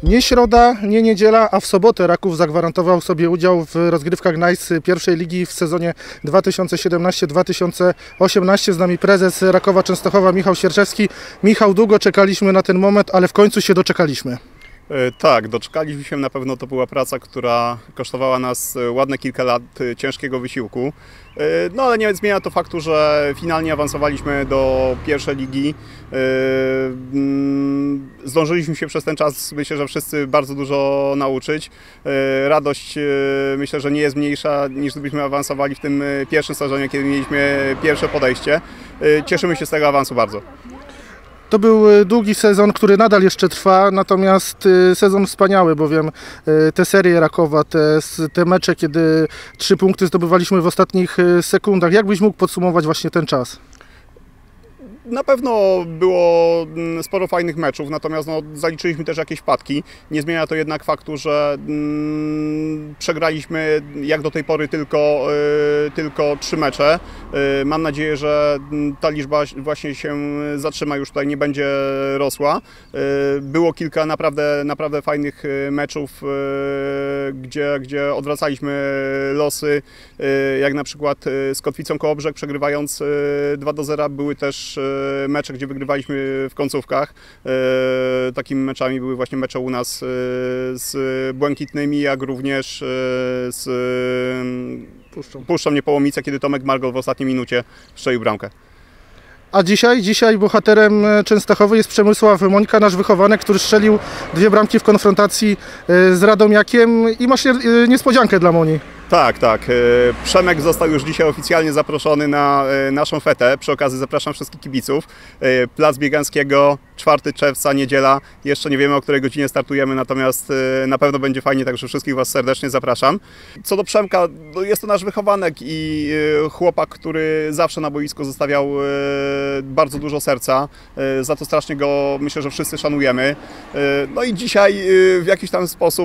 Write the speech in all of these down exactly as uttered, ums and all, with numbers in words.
Nie środa, nie niedziela, a w sobotę Raków zagwarantował sobie udział w rozgrywkach Nice pierwszej ligi w sezonie dwa tysiące siedemnastym dwa tysiące osiemnastym. Z nami prezes Rakowa Częstochowa Michał Sierczewski. Michał, długo czekaliśmy na ten moment, ale w końcu się doczekaliśmy. Tak, doczekaliśmy się, na pewno to była praca, która kosztowała nas ładne kilka lat ciężkiego wysiłku. No ale nie zmienia to faktu, że finalnie awansowaliśmy do pierwszej ligi. Zdążyliśmy się przez ten czas, myślę, że wszyscy bardzo dużo nauczyć. Radość, myślę, że nie jest mniejsza niż gdybyśmy awansowali w tym pierwszym sezonie, kiedy mieliśmy pierwsze podejście. Cieszymy się z tego awansu bardzo. To był długi sezon, który nadal jeszcze trwa, natomiast sezon wspaniały, bowiem te serie Rakowa, te, te mecze, kiedy trzy punkty zdobywaliśmy w ostatnich sekundach. Jak byś mógł podsumować właśnie ten czas? Na pewno było sporo fajnych meczów, natomiast no, zaliczyliśmy też jakieś wpadki. Nie zmienia to jednak faktu, że mm, przegraliśmy jak do tej pory tylko, y, tylko trzy mecze. Y, mam nadzieję, że ta liczba właśnie się zatrzyma, już tutaj nie będzie rosła. Y, było kilka naprawdę, naprawdę fajnych meczów, y, gdzie, gdzie odwracaliśmy losy, y, jak na przykład z Kotwicą Kołobrzeg, przegrywając dwa do zera. Były też mecze, gdzie wygrywaliśmy w końcówkach. E, takimi meczami były właśnie mecze u nas e, z Błękitnymi, jak również e, z e, Puszczą. Puszczą Niepołomice, kiedy Tomek Margol w ostatniej minucie strzelił bramkę. A dzisiaj, dzisiaj bohaterem Częstochowy jest Przemysław Mońka, nasz wychowanek, który strzelił dwie bramki w konfrontacji z Radomiakiem i masz niespodziankę dla Moni. Tak, tak. Przemek został już dzisiaj oficjalnie zaproszony na naszą fetę. Przy okazji zapraszam wszystkich kibiców. Plac Biegańskiego, czwartego czerwca, niedziela. Jeszcze nie wiemy, o której godzinie startujemy, natomiast na pewno będzie fajnie, także wszystkich Was serdecznie zapraszam. Co do Przemka, jest to nasz wychowanek i chłopak, który zawsze na boisku zostawiał bardzo dużo serca. Za to strasznie go, myślę, że wszyscy szanujemy. No i dzisiaj w jakiś tam sposób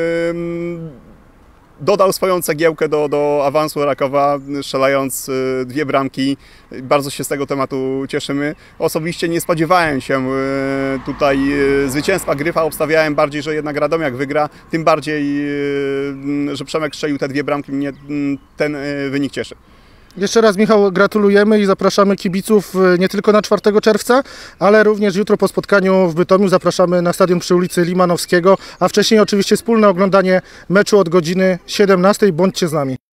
dodał swoją cegiełkę do, do awansu Rakowa, strzelając dwie bramki. Bardzo się z tego tematu cieszymy. Osobiście nie spodziewałem się tutaj zwycięstwa Gryfa. Obstawiałem bardziej, że jednak Radomiak wygra. Tym bardziej, że Przemek strzelił te dwie bramki. Mnie ten wynik cieszy. Jeszcze raz, Michał, gratulujemy i zapraszamy kibiców nie tylko na czwartego czerwca, ale również jutro po spotkaniu w Bytomiu zapraszamy na stadion przy ulicy Limanowskiego, a wcześniej oczywiście wspólne oglądanie meczu od godziny siedemnastej. Bądźcie z nami.